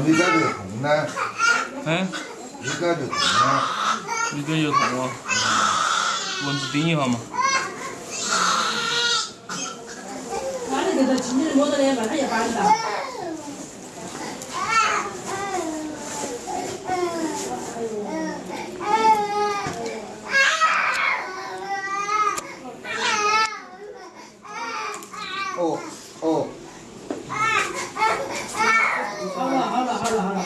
你感觉痛呢？ 哎， 你感觉痛呢？ 你感觉痛啊？蚊子叮一下嘛。 他那个轻轻的摸着脸，他也把你打。 哦哦。 好了。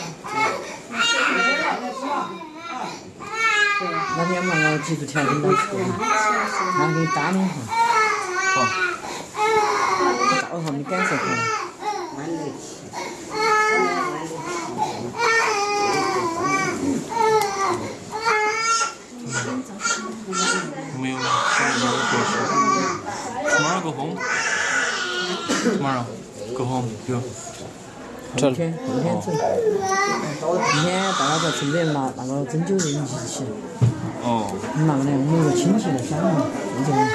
那天嘛，我记住条领导说的，他给你打2下。 好。 照一下你感受下。 没有，马上go home。马上 go home 有。 后天走。今天大家在村里拿那个针灸的仪器。 哦。 你拿个来，我们有个亲戚来想嘛，正正。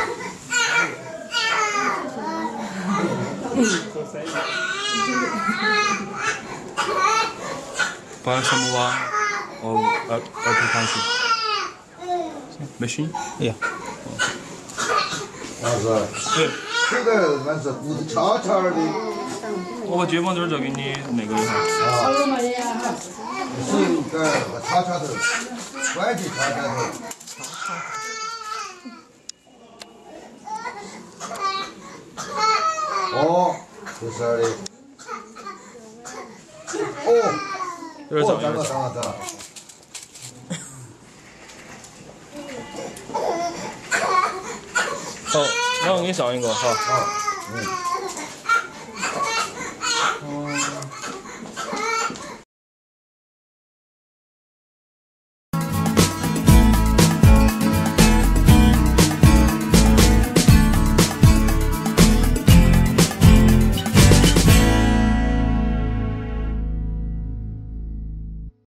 Bara samovar och kanske. Machine? Ja. Alltså, det där man så god cha的。 我把睫毛点儿再给你那个一下。 是一个叉头，关节叉头。哦，就是的。哦。长了。 好，然后给你上一个哈。 好，